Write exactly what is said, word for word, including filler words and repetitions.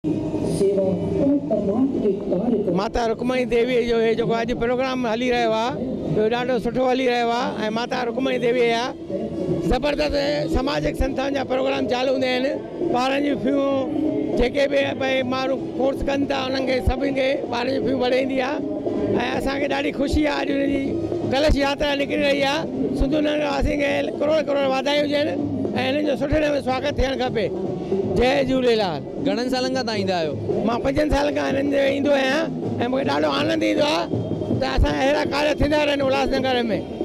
माता रुक्मणी देवी जो ये जो आज प्रोग्राम हली रहियो आहे ॾाढो सुठो हली रहियो आहे। माता रुक्मणी देवी जा ज़बरदस्त सामाजिक संस्थान जा प्रोग्राम चालू हूंदा आहिनि। ॿारनि जी फ़ियूं जेके बि भई माण्हू कोर्स कनि था उन्हनि खे सभिनि खे ॿारनि जी फ़ियूं बढ़ाईंदी आहे ऐं असांखे ॾाढी ख़ुशी आहे। अॼु हुनजी कलश यात्रा निकिरी रही आहे। सिंधु नगर वासी खे करोड़ करोड़ वाधायूं हुजनि ऐं हिननि जो सुठे नमूने स्वागत थियणु खपे। जय झूलेलाल। घणनि सालनि खां तव्हां ईंदा आहियो? मां पंजनि सालनि खां हिननि जो ईंदो आहियां ऐं मूंखे ॾाढो आनंद ईंदो आहे त असां अहिड़ा कार्य थींदा रहनि उल्हासनगर में।